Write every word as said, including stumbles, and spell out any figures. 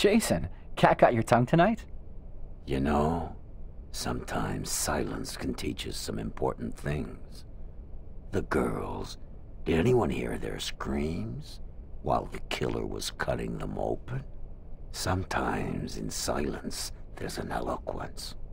Jason, cat got your tongue tonight? You know, sometimes silence can teach us some important things. The girls, did anyone hear their screams while the killer was cutting them open? Sometimes in silence, there's an eloquence.